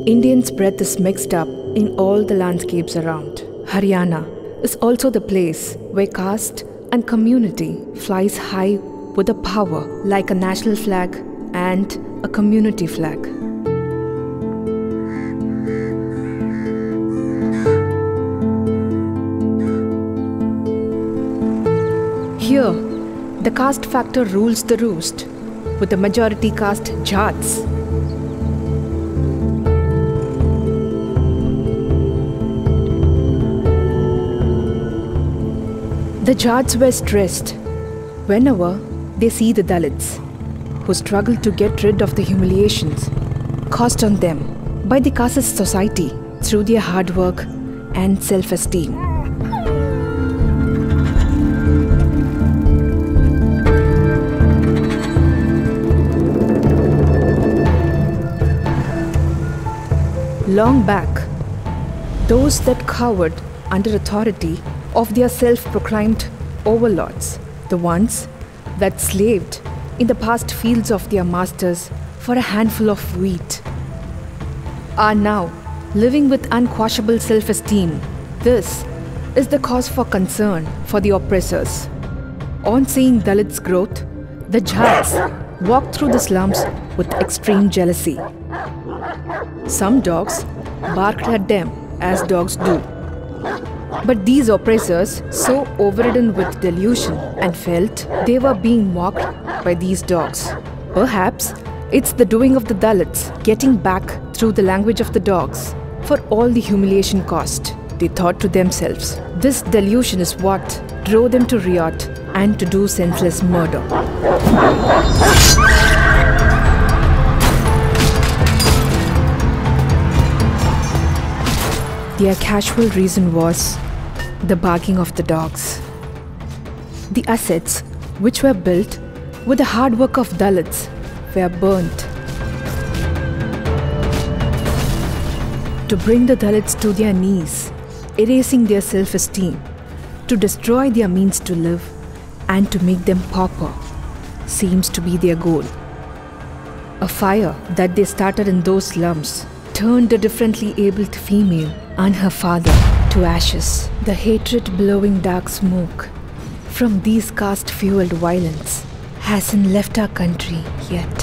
Indians' breath is mixed up in all the landscapes around. Haryana is also the place where caste and community flies high with a power like a national flag and a community flag. Here, the caste factor rules the roost, with the majority caste Jats. The Jats were stressed whenever they see the Dalits, who struggle to get rid of the humiliations caused on them by the caste society through their hard work and self-esteem. Long back, those that cowered under authority of their self-proclaimed overlords, the ones that slaved in the past fields of their masters for a handful of wheat, are now living with unquashable self-esteem. This is the cause for concern for the oppressors. On seeing Dalit's growth, the Jats walked through the slums with extreme jealousy. Some dogs barked at them as dogs do. But these oppressors, so overridden with delusion and felt they were being mocked by these dogs. Perhaps it's the doing of the Dalits getting back through the language of the dogs for all the humiliation caused. They thought to themselves, this delusion is what drove them to riot and to do senseless murder. Their casual reason was the barking of the dogs. The assets which were built with the hard work of Dalits were burnt. To bring the Dalits to their knees, erasing their self-esteem, to destroy their means to live and to make them pauper seems to be their goal. A fire that they started in those slums turned a differently abled female and her father to ashes. The hatred blowing dark smoke from these caste-fueled violence hasn't left our country yet.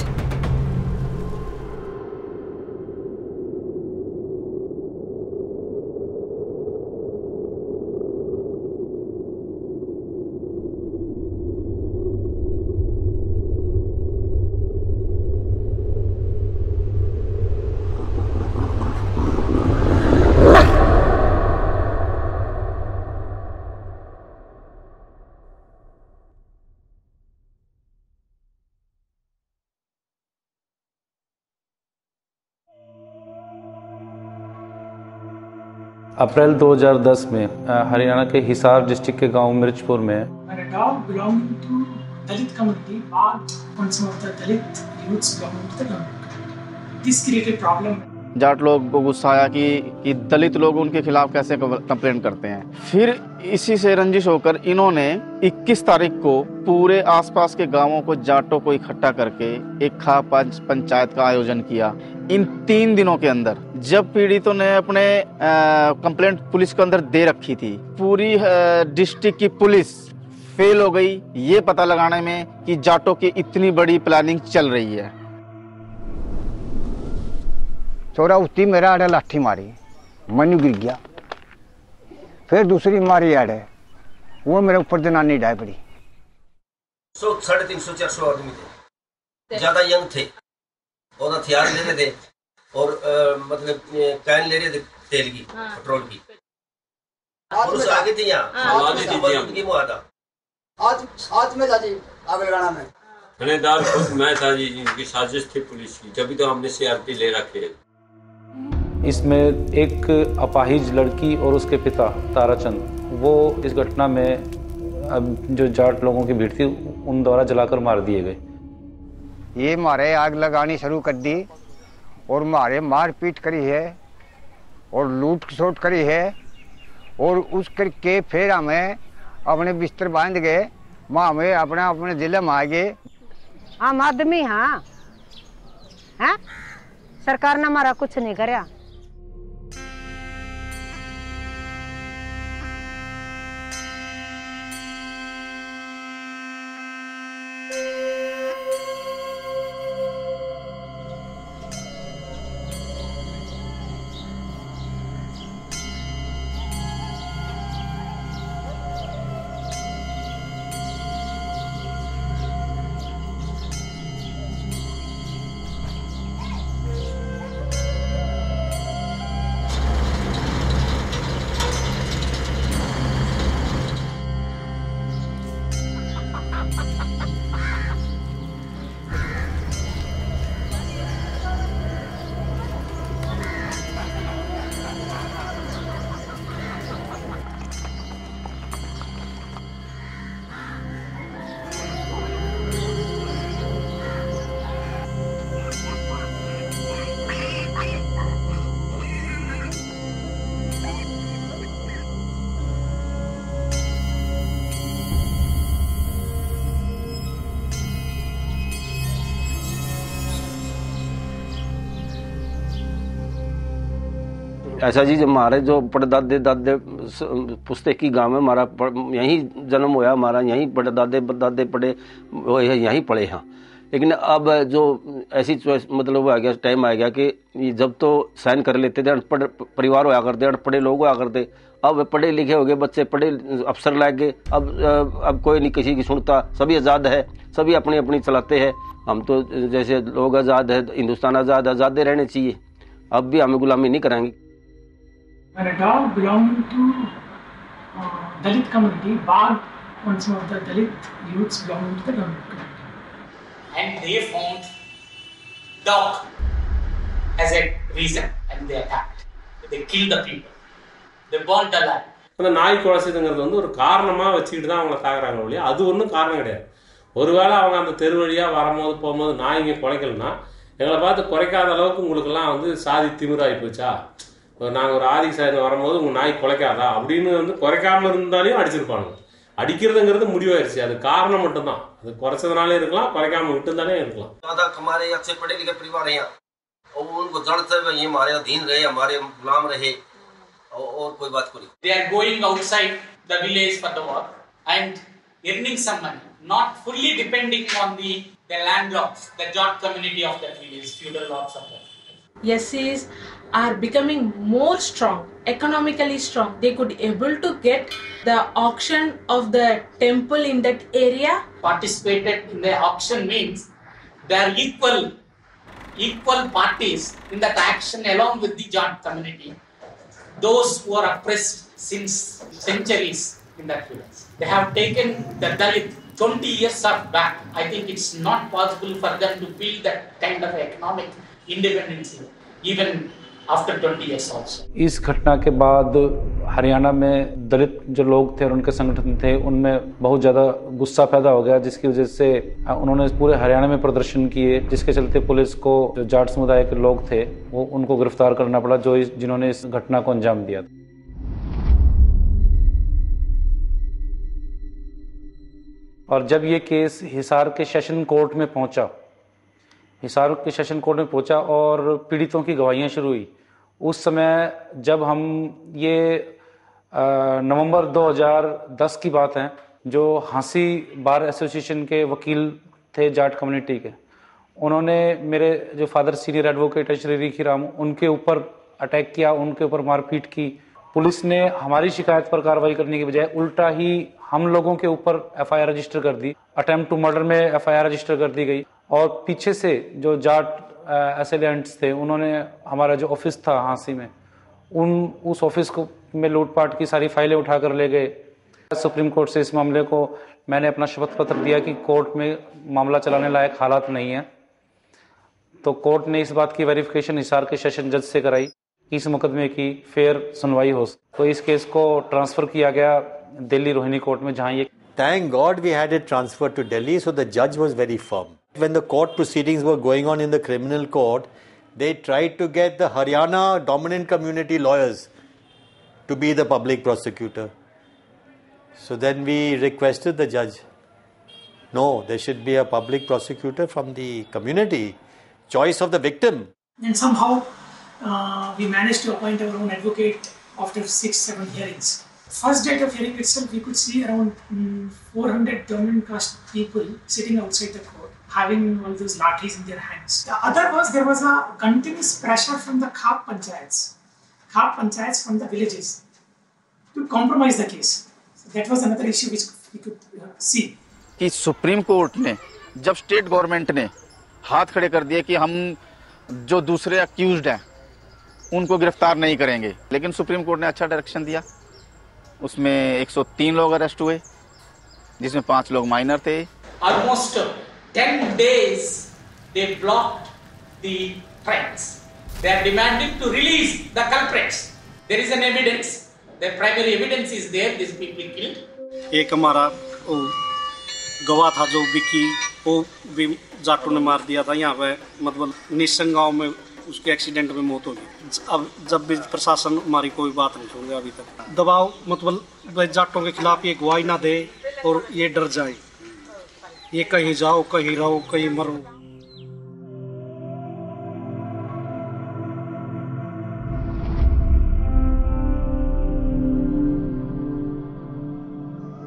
अप्रैल 2010 में हरियाणा के Hisar district के गांव मिर्चपुर में जाट लोग को गुस्सा आया कि दलित लोग उनके खिलाफ कैसे कंप्लेंट करते हैं। फिर इसी से रंजिश होकर इन्होंने 21 तारीख को पूरे आसपास के गांवों को जाटों को इकट्ठा करके एक खास पंचायत का आयोजन किया। इन 3 दिनों के अंदर जब पीड़ितों ने अपने कंप्लेंट पुलिस के अंदर दे रखी थी, पूरी डिस्ट्रिक्ट की पुलिस फेल हो गई ये पता लगाने में कि जाटों की इतनी बड़ी प्लानिंग चल रही है। छोरा उठी मेरा आड़े लाठी मारी, मनु गिर गया। फिर दूसरी मारी आड़े, वो मेरे ऊपर जनानी डाय पड़ी। 350-400 आदमी थे, ज्यादा यंग थे और हथियार ले रहे थे और मतलब कैन ले रहे थे तेल की, पेट्रोल की। पुलिस आगे थी यहाँ। आज में जाती आग लगाना में थानेदार खुद मैं था जी, इनकी साजिश थी पुलिस की, तभी तो हमने सीआरपी ले रखे। इसमें एक अपाहिज लड़की और उसके पिता ताराचंद, वो इस घटना में जो जाट लोगों की भीड़ थी उन द्वारा जलाकर मार दिए गए। ये मारे आग लगानी शुरू कर दी और मारे मार पीट करी है और लूट खसोट करी है और उस करके फिर हमें अपने बिस्तर बांध गए, माँ हमें अपने जिले में आ गए। हम आदमी हाँ, सरकार ने हमारा कुछ नहीं कराया। ऐसा जी हमारे जो परदादे दादे पुस्तकी गांव में हमारा यहीं जन्म हुआ, हमारा यहीं परदादे दादे पढ़े यहीं पढ़े हैं। लेकिन अब जो ऐसी मतलब आ गया टाइम आ गया कि जब तो साइन कर लेते थे, अनपढ़ परिवार होया करते, अनपढ़े लोग होया करते, अब पढ़े लिखे हो गए बच्चे, पढ़े अफसर लाग गए। अब कोई नहीं किसी की सुनता, सभी आज़ाद है, सभी अपनी अपनी चलाते हैं। हम तो जैसे लोग आज़ाद है, हिंदुस्तान आज़ाद, आज़ादे रहने चाहिए, अब भी हमें गुलामी नहीं कराएंगे। When a dog belonging to Dalit community barked on some of the Dalit youths belonging to the community. And they found dog as a reason and they attacked. They killed the people. They burnt alive. அந்த நாய் குலைச்சதுங்கிறது வந்து ஒரு காரணமாக வச்சுக்கிட்டு தான் அவங்கள தாக்குறாங்க ஒழிய அது ஒன்றும் காரணம் கிடையாது. ஒருவேளை அவங்க அந்த தெரு வழியாக வரும்போது போகும்போது நாய்ங்க குலைக்கலன்னா எங்களை பார்த்து குறைக்காத அளவுக்கு உங்களுக்கெல்லாம் வந்து சாதி திமிராகி போச்சா, நாங்கள் ஒரு ஆதி சாதி வரும்போது உங்கள் நாய் குலைக்காதா அப்படின்னு வந்து குறைக்காமல் இருந்தாலையும் அடிச்சிருப்பாங்க. அடிக்கிறதுங்கிறது முடிவாயிருச்சு, அது காரணம் மட்டும்தான். அது குறைச்சதுனாலே இருக்கலாம், குறைக்காம விட்டுருந்தாலே இருக்கலாம். हमारे अच्छे पढ़े लिखे परिवार हैं और उनको जड़ते हुए ये हमारे अधीन रहे, हमारे गुलाम रहे और कोई बात को नहीं. They are going outside the village for the work and earning some money, not fully depending on the landlords, the Jat community of that village, feudal lords of that village. SCs are becoming more strong, economically strong. They could able to get the auction of the temple in that area. Participated in the auction means they are equal parties in that action along with the Jat community. Those who are oppressed since centuries in that village. They have taken the Dalit 20 years back. I think it's not possible for them to build that kind of economic independence even after 20 years also. इस घटना के बाद हरियाणा में दलित जो लोग थे और उनके संगठन थे उनमें बहुत ज़्यादा गुस्सा पैदा हो गया, जिसकी वजह से उन्होंने पूरे हरियाणा में प्रदर्शन किए, जिसके चलते पुलिस को जो जाट समुदाय के लोग थे वो उनको गिरफ्तार करना पड़ा, जिन्होंने इस घटना को अंजाम दिया। और जब ये केस हिसार के सेशन कोर्ट में पहुंचा, हिसार के सेशन कोर्ट में पहुंचा और पीड़ितों की गवाहियां शुरू हुई, उस समय जब हम ये नवंबर 2010 की बात है, जो हाँसी बार एसोसिएशन के वकील थे जाट कम्युनिटी के, उन्होंने मेरे जो फादर सीनियर एडवोकेट है श्री रीखीराम, उनके ऊपर अटैक किया, उनके ऊपर मारपीट की। पुलिस ने हमारी शिकायत पर कार्रवाई करने की बजाय उल्टा ही हम लोगों के ऊपर एफआईआर रजिस्टर कर दी। अटेम्प्ट टू मर्डर में एफआईआर रजिस्टर कर दी गई और पीछे से जो जाट असेलेंट्स थे उन्होंने हमारा जो ऑफिस था हाँसी में, उस ऑफिस को में लूटपाट की सारी फाइलें उठाकर ले गए। सुप्रीम कोर्ट से इस मामले को मैंने अपना शपथ पत्र दिया कि कोर्ट में मामला चलाने लायक हालात नहीं है, तो कोर्ट ने इस बात की वेरिफिकेशन हिसार के सेशन जज से कराई, इस मुकदमे की फेयर सुनवाई हो। तो इस केस को ट्रांसफर किया गया दिल्ली रोहिणी कोर्ट में, जहां ये Thank God we had it transferred to Delhi, so the judge was very firm. When the court proceedings were going on in the criminal court, they tried to get the Haryana dominant community lawyers to be the public prosecutor. So then we requested the judge, no, there should be a public prosecutor from the community, choice of the victim. And somehow we managed to appoint our own advocate after 6-7 hearings. First date of hearing itself, we could see around 400 dominant caste people sitting outside the court, having all those lathis in their hands. The other was, there was a continuous pressure from the khap panchayats from the villages to compromise the case. So that was another issue which we could see. कि supreme court ने जब state government ने हाथ खड़े कर दिए कि हम जो दूसरे अक्यूज्ड हैं उनको गिरफ्तार नहीं करेंगे, लेकिन सुप्रीम कोर्ट ने अच्छा डायरेक्शन दिया। उसमें 103 लोग अरेस्ट हुए, जिसमें 5 लोग माइनर थे। Almost 10 days they blocked the trains. They are demanding to release the culprits. There is an evidence, the primary evidence is there, these people killed. एक हमारा गवाह था जो विकी, वो भी जाटों ने मार दिया था यहाँ पे, मतलब निशंग गाँव में उसके एक्सीडेंट में मौत हो गई। अब जब भी प्रशासन हमारी कोई बात नहीं सुन रहा अभी तक, दबाव मतलब जाटों के खिलाफ ये गवाही ना दे और ये डर जाए, ये कहीं जाओ कहीं रहो कहीं मरो।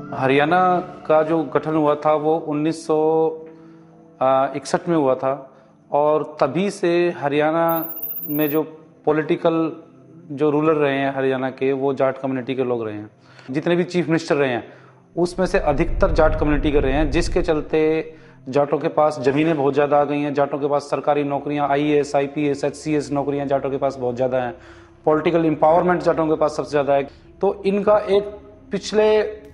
हरियाणा का जो गठन हुआ था वो 1961 में हुआ था और तभी से हरियाणा में जो पॉलिटिकल जो रूलर रहे हैं हरियाणा के वो जाट कम्युनिटी के लोग रहे हैं। जितने भी चीफ मिनिस्टर रहे हैं उसमें से अधिकतर जाट कम्युनिटी के रहे हैं, जिसके चलते जाटों के पास ज़मीनें बहुत ज़्यादा आ गई हैं, जाटों के पास सरकारी नौकरियां IAS, IPS, HCS नौकरियां जाटों के पास बहुत ज़्यादा हैं, पॉलिटिकल एम्पावरमेंट जाटों के पास सबसे ज़्यादा है। तो इनका एक पिछले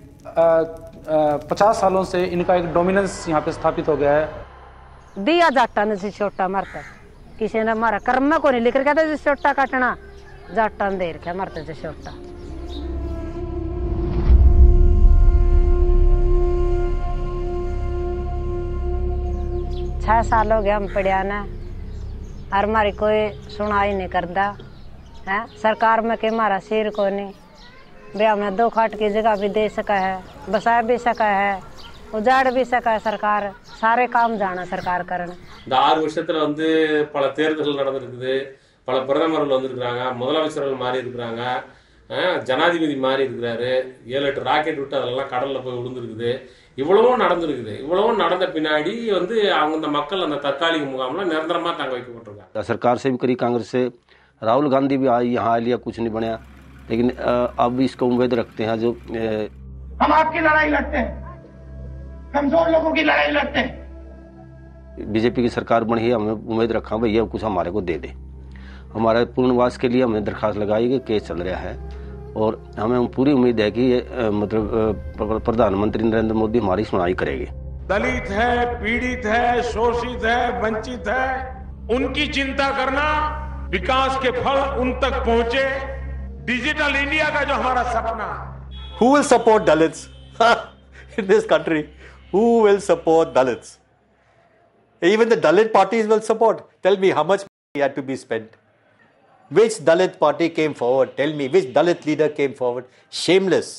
50 सालों से इनका एक डोमिनेंस यहाँ पे स्थापित हो गया है। दिया जाटा ने से छोटा मरता किसी ने मारा कर्म में को नहीं लिख रखा था जिस छोटा काटना जाटा ने दे रखा मरते से छोटा। छह साल हो गया हम पढ़िया ना और हमारी कोई सुनाई नहीं करता है। सरकार में के हमारा सिर को नहीं बे हमने 2 खाट की जगह भी दे सका है, बसा भी सका है, उजाड़ भी सका है सरकार, सारे काम जाना सरकार करना। இந்த 6 வருஷத்துல வந்து பல தேர்தல்கள் நடந்திருக்குது, பல பிரதமர்கள் வந்திருக்கிறாங்க, முதலமைச்சர்கள் மாறி இருக்கிறாங்க, ஜனாதிபதி மாறி இருக்கிறாரு, 7-8 ராக்கெட் விட்டு அதெல்லாம் கடல்ல போய் விழுந்துருக்குது. இவ்வளவும் நடந்திருக்குது. இவ்வளவும் நடந்த பின்னாடி வந்து அவங்க அந்த மக்கள் அந்த தற்காலிக முகாம்ல நிரந்தரமா தங்க வைக்கப்பட்டிருக்காங்க। सरकार से भी करी, कांग्रेस से राहुल गांधी भी आई, यहाँ लिया कुछ नहीं बनया, लेकिन अब इसको उम्मीद रखते हैं जो हम आपकी लड़ाई लड़ते हैं, कमजोर लोगों की लड़ाई लड़ते हैं। बीजेपी की सरकार बनी है, हमें उम्मीद रखा भैया कुछ हमारे को दे दे। हमारे पुनर्वास के लिए हमने दरखास्त लगाई कि केस चल रहा है और हमें पूरी उम्मीद है कि ये मतलब प्रधानमंत्री नरेंद्र मोदी हमारी सुनवाई करेंगे। दलित है, पीड़ित है, शोषित है, वंचित है, उनकी चिंता करना, विकास के फल उन तक पहुंचे, डिजिटल इंडिया का जो हमारा सपना। Who will support Dalits in this country? Who will support Dalits? Even the Dalit parties will support. Tell me how much money had to be spent. Which Dalit party came forward? Tell me which Dalit leader came forward? Shameless.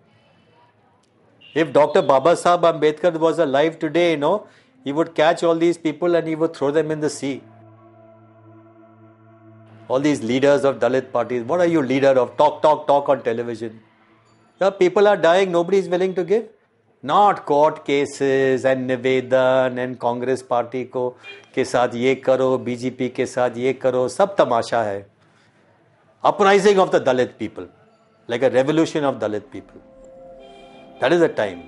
If Dr. Baba Sahib Ambedkar was alive today, he would catch all these people and he would throw them in the sea. All these leaders of Dalit parties, what are you leader of? Talk on television. People are dying, nobody is willing to give. Not court cases and निवेदन and Congress party को के साथ ये करो, BJP के साथ ये करो, सब तमाशा है. Uprising of the Dalit people, like a revolution of Dalit people. That is the time.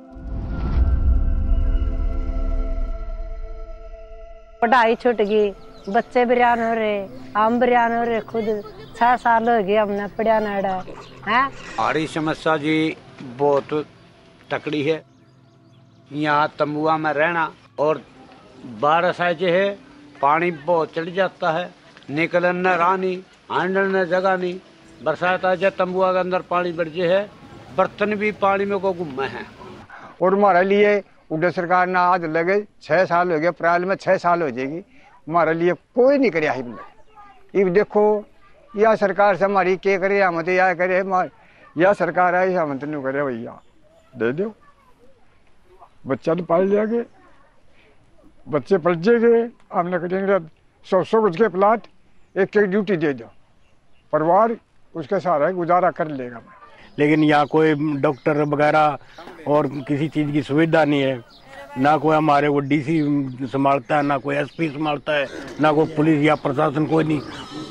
पढ़ाई छूट गई, बच्चे बिरयान हो रहे, हम बिरयान हो रहे, खुद 6 साल हो गए हमने पढ़िया नड़ा है। हमारी समस्या जी बहुत तकड़ी है। यहाँ तंबुआ में रहना और बारिश ऐसे है, पानी बहुत चढ़ जाता है, निकलने राह नहीं, आंडने जगह नहीं, बरसात आ जाए तंबुआ के अंदर पानी बढ़ जाए है, बर्तन भी पानी में को घूमे हैं। और हमारे लिए उधर सरकार ने आज लगे 6 साल हो गए, अप्रैल में 6 साल हो जाएगी, हमारे लिए कोई नहीं करे। अब देखो यह सरकार से हमारी क्या करे, हम तो यह करे, यह सरकार आई हम तो नहीं करे, भैया दे दो, बच्चा तो पाल लिया गए, बच्चे पल जाएंगे, हमने करेंगे 100 गज के प्लाट, एक ड्यूटी दे दो, परिवार उसके सहारा गुजारा कर लेगा। लेकिन यहाँ कोई डॉक्टर वगैरह और किसी चीज़ की सुविधा नहीं है, ना कोई हमारे को DC संभालता है, ना कोई SP संभालता है, ना कोई पुलिस या प्रशासन, कोई नहीं।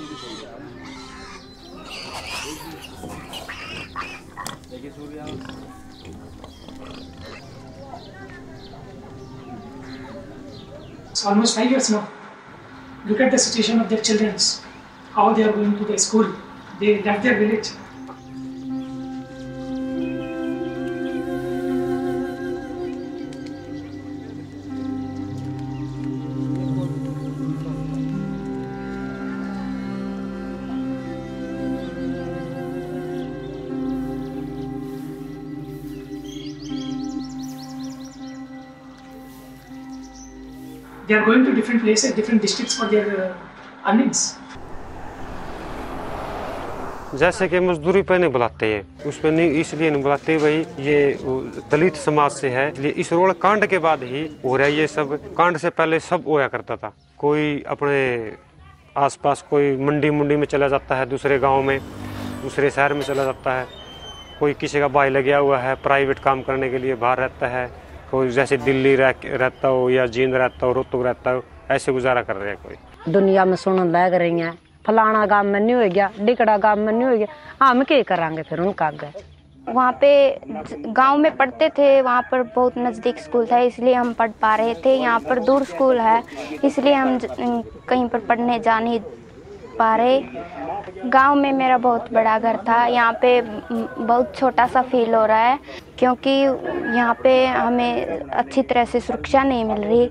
It's almost 5 years now. Look at the situation of their children, how they are going to the school. They left their village. They are going to different places, different districts for their earnings. जैसे कि मजदूरी पे नहीं बुलाते हैं, उस पर नहीं, इसलिए नहीं बुलाते भाई ये दलित समाज से है, इसलिए इस रोड कांड के बाद ही हो रहा है ये सब। कांड से पहले सब होया करता था, कोई अपने आसपास कोई मंडी में चला जाता है, दूसरे गांव में, दूसरे शहर में चला जाता है, कोई किसी का भाई लगा हुआ है प्राइवेट काम करने के लिए बाहर रहता है, कोई जैसे दिल्ली रहता हो या जींद रहता हो, रोहतक रहता हो, ऐसे गुजारा कर रहे हैं। कोई दुनिया में सुन लग रही है फलाना गांव में नहीं हो गया, डिकड़ा गांव में नहीं हो गया, हम क्या करांगे फिर उनका आगे। वहाँ पे गांव में पढ़ते थे, वहाँ पर बहुत नज़दीक स्कूल था इसलिए हम पढ़ पा रहे थे। यहाँ पर दूर स्कूल है इसलिए हम कहीं पर पढ़ने जा नहीं पा रहे। गांव में मेरा बहुत बड़ा घर था, यहाँ पे बहुत छोटा सा फील हो रहा है क्योंकि यहाँ पे हमें अच्छी तरह से सुरक्षा नहीं मिल रही।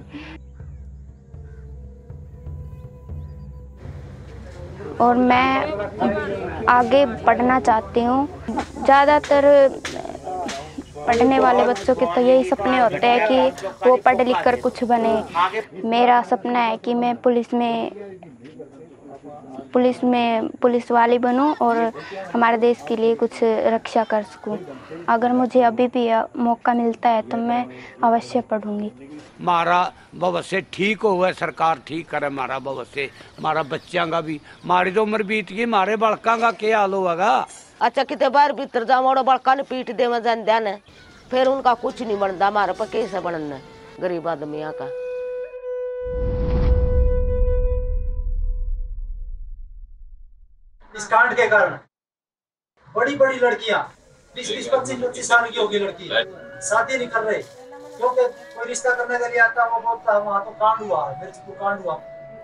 और मैं आगे पढ़ना चाहती हूँ। ज़्यादातर पढ़ने वाले बच्चों के तो यही सपने होते हैं कि वो पढ़ लिख कर कुछ बने। मेरा सपना है कि मैं पुलिस वाली बनूं और हमारे देश के लिए कुछ रक्षा कर सकूं। अगर मुझे अभी भी मौका मिलता है तो मैं अवश्य पढ़ूंगी। मारा भविष्य ठीक हो, सरकार ठीक करे मारा भविष्य, मारा बच्चों का भी। मारी तो उम्र बीत गई, मारे बड़का का क्या हाल होगा। अच्छा कितने बार भीतर जाओ बड़का ने पीट दे जान फिर उनका कुछ नहीं बनता, हमारे पर कैसे बनना गरीब आदमियों का। इस कांड के कारण बड़ी बड़ी लड़कियां 20-25 साल की होगी लड़की शादी नहीं कर रही क्योंकि कोई रिश्ता करने के लिए आता वो बोलता है वहां तो कांड हुआ, मिर्चपुर कांड हुआ।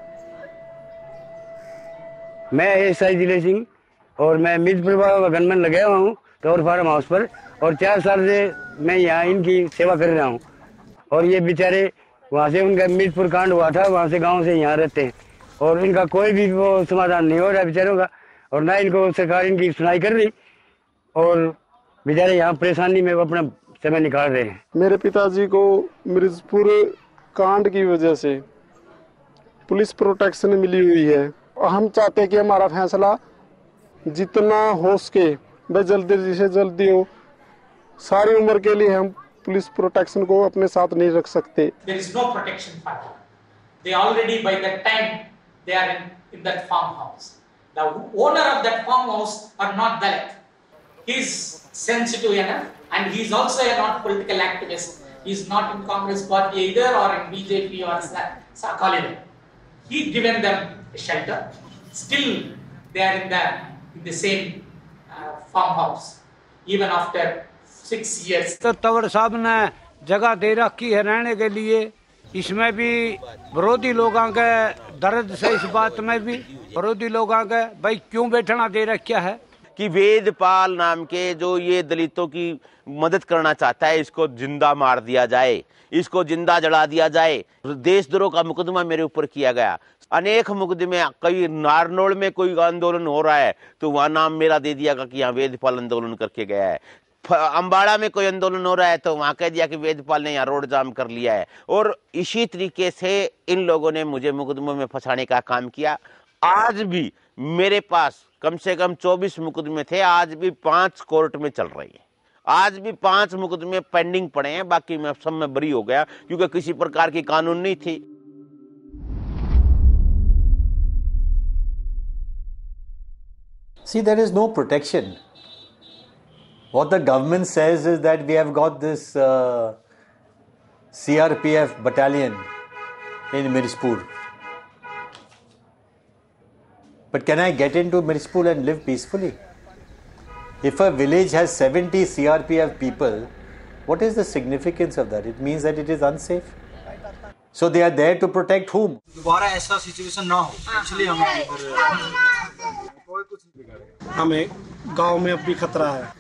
मैं एसआई दिलेर सिंह और मैं मिर्चपुर गनमैन लगा हुआ हूँ टॉवर फार्म हाउस पर, और 4 साल से मैं यहाँ इनकी सेवा कर रहा हूँ। और ये बेचारे वहाँ से उनका मिर्चपुर कांड हुआ था, वहाँ से गाँव से यहाँ रहते हैं और इनका कोई भी वो समाधान नहीं हो रहा बेचारों का, और ना इनको सरकार इनकी सुनाई कर रही और बेचारे यहाँ परेशानी में वो अपना समय निकाल रहे हैं। मेरे पिताजी को मिर्चपुर कांड की वजह से पुलिस प्रोटेक्शन मिली हुई है। हम चाहते हैं कि हमारा फैसला जितना हो सके वह जल्दी से जल्दी हो। सारी उम्र के लिए हम पुलिस प्रोटेक्शन को अपने साथ नहीं रख सकते। There is no protection for them. They already by that time they are in that farmhouse. The owner of that farmhouse are not Dalit. He is sensitive enough and he is also a not political activist. He is not in Congress party either or in BJP or Sakhalid. He given them a shelter. Still they are in the same farmhouse even after 6 years. तो तंवर साहब ने जगह दे रखी है रहने के लिए, इसमें भी विरोधी लोगों के दर्द से, इस बात में भी विरोधी लोगों के भाई क्यों बैठना दे रखा है कि वेदपाल नाम के जो ये दलितों की मदद करना चाहता है इसको जिंदा मार दिया जाए, इसको जिंदा जला दिया जाए। देशद्रोह का मुकदमा मेरे ऊपर किया गया, अनेक मुकदमे, कई नारनौल में कोई आंदोलन हो रहा है तो वहाँ नाम मेरा दे दिया कि यहाँ वेदपाल आंदोलन करके गया है। अम्बाड़ा में कोई आंदोलन हो रहा है तो वहाँ कह दिया कि वेदपाल ने यहाँ रोड जाम कर लिया है। और इसी तरीके से इन लोगों ने मुझे मुकदमों में फंसाने का काम किया। आज भी मेरे पास कम से कम 24 मुकदमे थे, आज भी 5 कोर्ट में चल रही है, आज भी 5 मुकदमे पेंडिंग पड़े हैं। बाकी मैं सब में बरी हो गया क्योंकि किसी प्रकार की कानून नहीं थी। See, there is no protection. What the government says is that we have got this CRPF battalion in Mirchpur. But can I get into Mirchpur and live peacefully? If a village has 70 CRPF people, what is the significance of that? It means that it is unsafe. So they are there to protect whom? दोबारा ऐसा situation ना हो, इसलिए हमें गांव में अब भी खतरा है।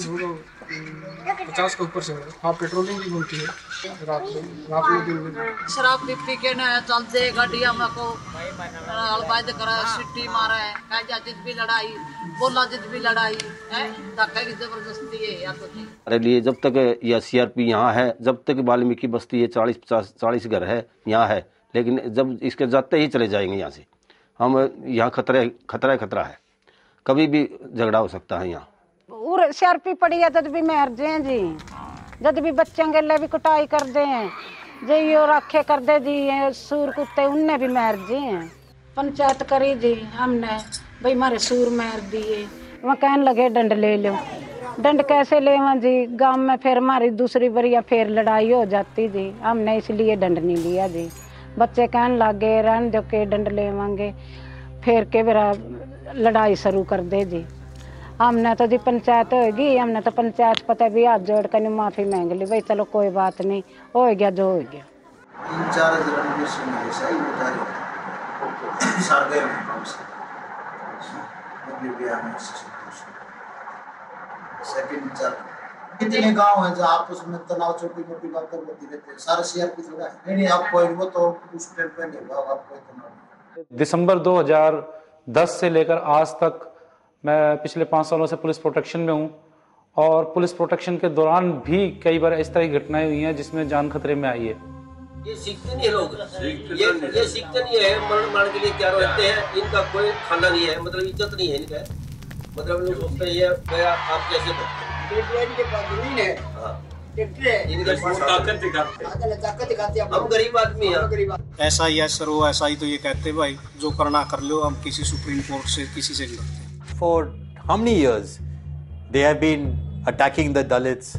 50 के ऊपर से हाँ पेट्रोलिंग भी होती है रात में दिन में। शराब पी के ना चलते गाड़ियां में को अलबाइद करा सिटी मारा है, काजा जित भी लड़ाई, बोला जित भी लड़ाई है, धक्का की जबरदस्ती है या तो नहीं। हमारे लिए जब तक यह सीआरपी यहाँ है, जब तक वाल्मीकि बस्ती है, 40 घर है यहाँ है, लेकिन जब इसके जाते ही चले जाएंगे यहाँ से, हम यहाँ खतरा है, कभी भी झगड़ा हो सकता है यहाँ। और सीआरपी पड़ी है जब भी मार दे जी, जब भी बच्चों के लिए भी कुटाई कर दे, जो यो रखे कर दे जी सूर कुत्ते उनने भी मार दिए। पंचायत करी जी हमने भाई हमारे सूर मार दिए, वहाँ कहने लगे डंड ले लो, दंड कैसे लेवा जी, गांव में फिर हमारी दूसरी बार फिर लड़ाई हो जाती जी, हमने इसलिए दंड नहीं लिया जी। बच्चे कहने लगे रहने दो के दंड लेवांगे, फिर के मेरा लड़ाई शुरू कर दे जी। हमने तो जी पंचायत होगी, हमने तो पंचायत पता भी हाथ जोड़ कर माफी मांग ली, भाई चलो कोई बात नहीं, हो गया जो हो गया। कितने गांव हैं जहाँ आपस में तनाव छोटी मोटी बातें होती रहती है, सारे शहर की जगह है नहीं, आप कोई वो तो उस टाइम पे नहीं होगा, आप कोई तनाव। दिसंबर 2010 से लेकर आज तक मैं पिछले 5 सालों से पुलिस प्रोटेक्शन में हूँ, और पुलिस प्रोटेक्शन के दौरान भी कई बार इस तरह की घटनाएं हुई हैं जिसमें जान खतरे में आई है। ये सीखते नहीं है लोग, ये सीखते नहीं है, मरण के लिए क्या रहते हैं, इनका कोई खाना नहीं है, मतलब इज्जत नहीं है इनका, मतलब लोग सोचते हैं आप कैसे करते हैं, हम गरीब आदमी हैं। ऐसा ही है सर, वो ऐसा ही तो ये कहते हैं भाई जो करना कर लो, हम किसी सुप्रीम कोर्ट से किसी से नहीं करते। For how many years they have been attacking the Dalits?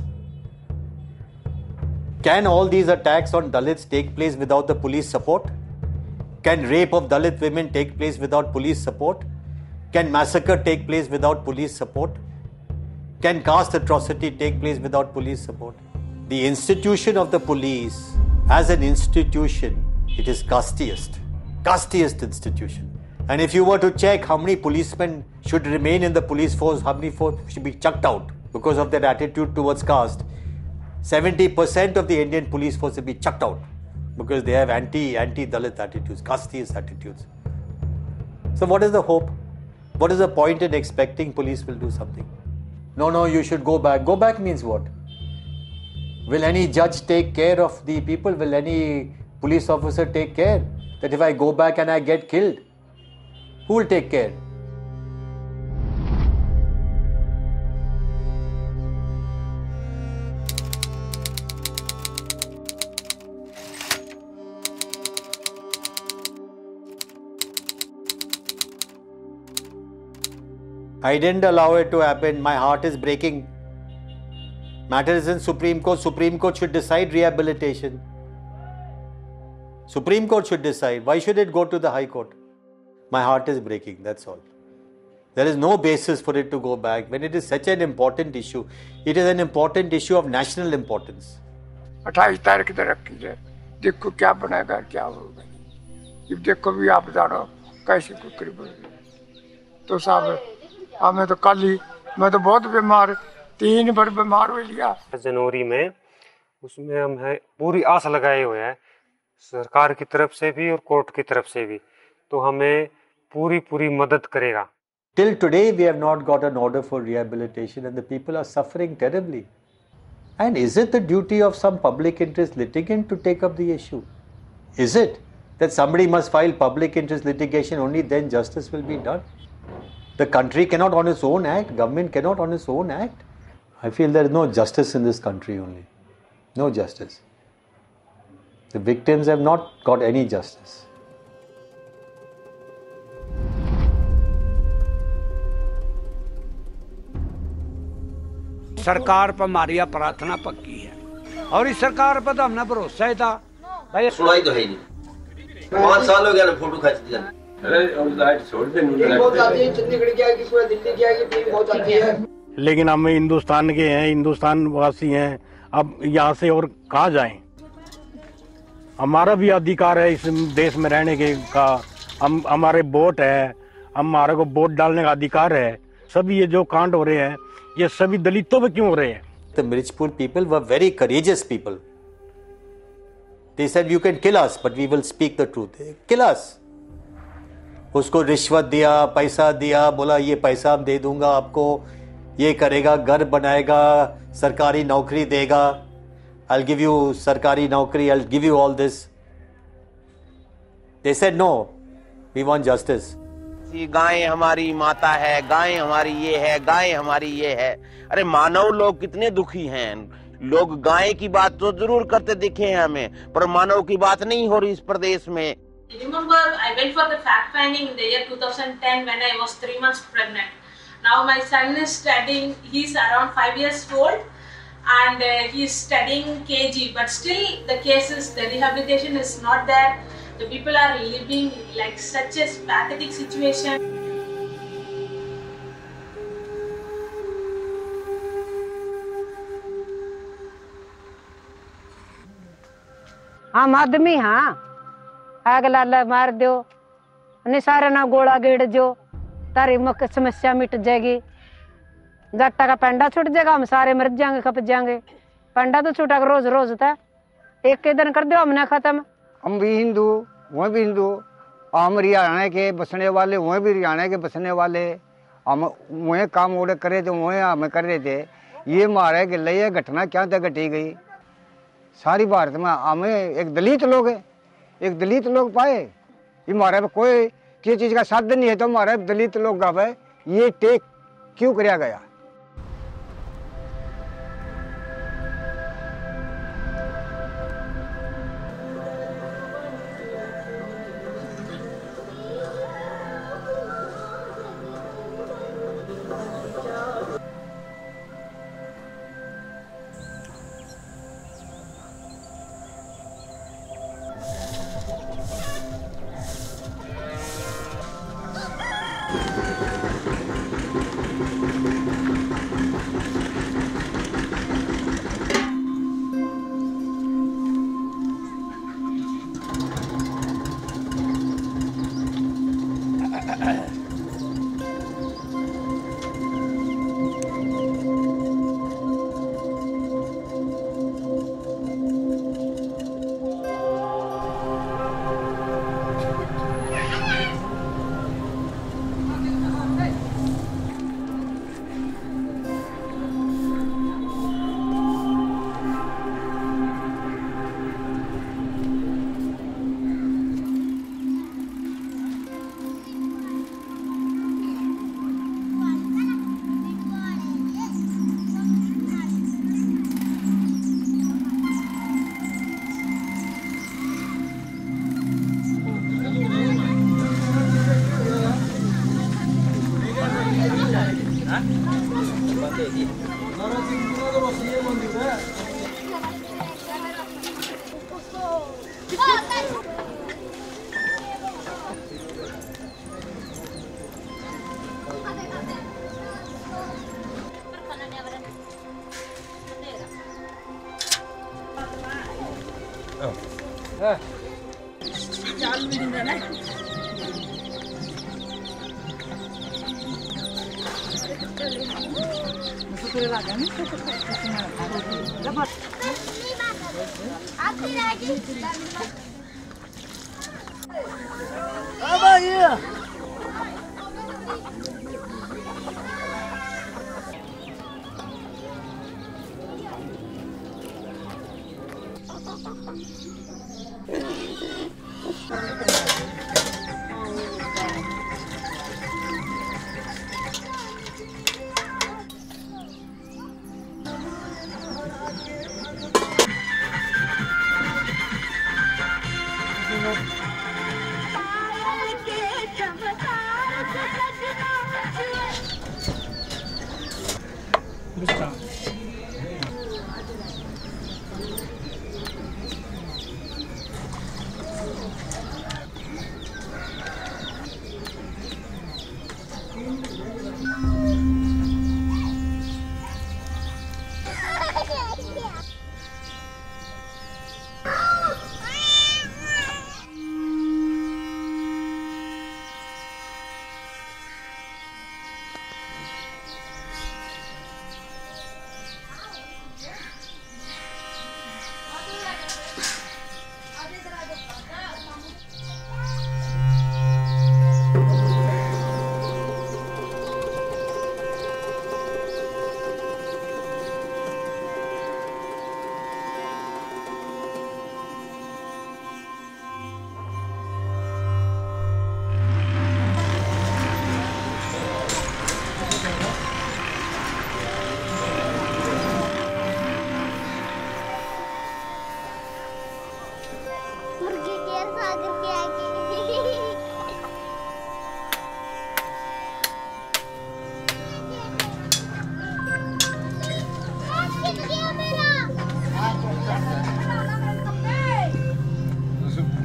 Can all these attacks on Dalits take place without the police support? Can rape of Dalit women take place without police support? Can massacre take place without police support? Can caste atrocity take place without police support? The institution of the police, as an institution, it is castiest institution. And if you were to check how many policemen should remain in the police force, how many should be chucked out because of their attitude towards caste, 70% of the Indian police force will be chucked out because they have anti-Dalit attitudes, casteist attitudes. So what is the hope? What is the point in expecting police will do something? No, you should go back. Go back means what? Will any judge take care of the people? Will any police officer take care that if I go back and I get killed, who will take care? I didn't allow it to happen. My heart is breaking. Matter is in Supreme Court. Supreme Court should decide rehabilitation. Supreme Court should decide. Why should it go to the High Court? My heart is breaking, that's all. There is no basis for it to go back when it is such an important issue. It is an important issue of national importance. 28 तारीख तक रखी है, देखो क्या बनेगा क्या होगा। जब देखो भी आप जानो कैसे कुछ करेंगे। तो साहब हमें तो कल ही, मैं तो बहुत बीमार, 3 बार बीमार हो लिया। जनवरी में उसमें हम है पूरी आस लगाए हुए हैं सरकार की तरफ से भी और कोर्ट की तरफ से भी, तो हमें पूरी मदद करेगा। Till today we have not got an order for rehabilitation and the people are suffering terribly. And is it the duty of some public interest litigant to take up the issue? Is it that somebody must file public interest litigation, only then justice will be done? The country cannot on its own act, government cannot on its own act. I feel there is no justice in this country only. No justice. The victims have not got any justice. सरकार पर हमारी प्रार्थना पक्की है और इस सरकार पर तो हमने भरोसा ही था। भाई सुनाई तो है नहीं, 5 साल हो गया ना फोटो खींच दिया। लेकिन हम हिंदुस्तान के हैं, हिंदुस्तान वासी हैं, अब यहाँ से और कहाँ जाएं? हमारा भी अधिकार है इस देश में रहने के का, हम हमारे वोट है, हमारे को वोट डालने का अधिकार है। सभी ये जो कांड हो रहे हैं ये सभी दलितों पे क्यों हो रहे हैं? The Mirchpur people were very courageous people. They said you can kill us but we will speak the truth. Kill us. उसको रिश्वत दिया, पैसा दिया, बोला ये पैसा हम दे दूंगा आपको, ये करेगा, घर बनाएगा, सरकारी नौकरी देगा, I'll give you सरकारी नौकरी, I'll give you all this. They said no, we want justice. गाय हमारी माता है, गाय हमारी ये है, गाय हमारी ये है। अरे मानव लोग कितने दुखी हैं। लोग गाय की बात तो जरूर करते दिखे हैं हमें, पर मानव की बात नहीं हो रही इस प्रदेश में। Remember, I went for the fact finding in the year 2010 when I was 3 months pregnant. Now my son is studying, he's around 5 years old and he's studying KG, but still the cases, the rehabilitation is not there. The people are living like such a pathetic situation. हम आदमी हाँ आग लाला मार दो निसारे ना गोला गेड़ जो तारी समस्या मिट जाएगी जट्टा का पेंडा छूट जाएगा हम सारे मर जाएंगे खप जाएंगे पेंडा तो छूटा रोज रोज था एक के दिन कर दो हमने खत्म। हम भी हिंदू वह भी हिंदू हम हरियाणा के बसने वाले वह भी हरियाणा के बसने वाले हम वह काम ओडे करे थे वह हमें कर रहे थे। ये मारे कि ये घटना क्या तक घटी गई सारी भारत में हमें एक दलित लोग है एक दलित लोग पाए ये हमारे पे कोई किसी चीज़ का साधन नहीं है तो हमारे दलित लोग का पे ये टेक क्यों कराया गया।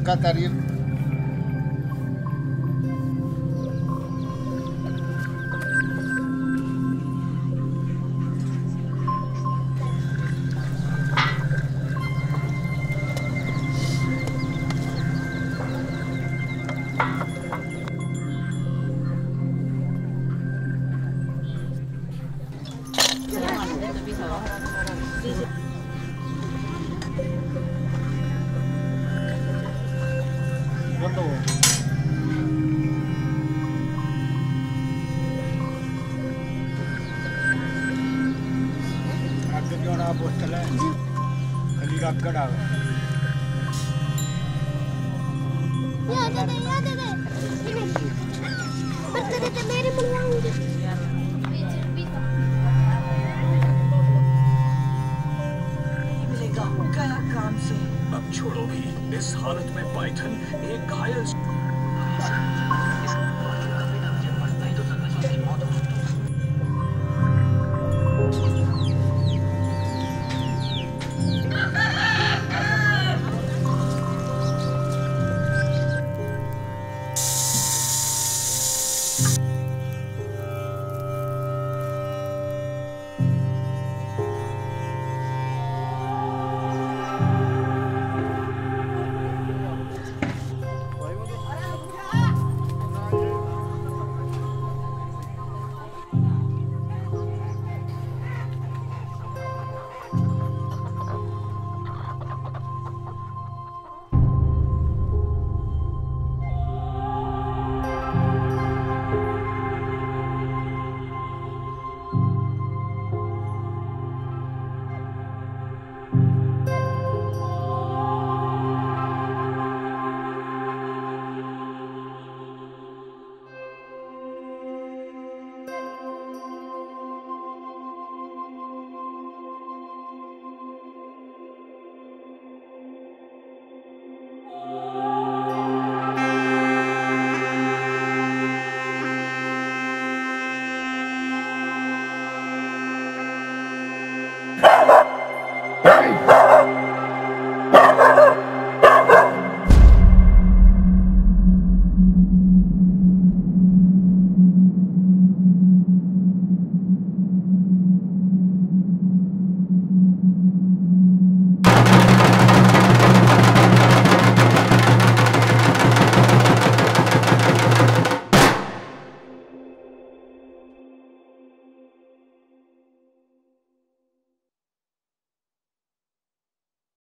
कार्य अब छोड़ो भी, इस हालत में पाइथन एक घायल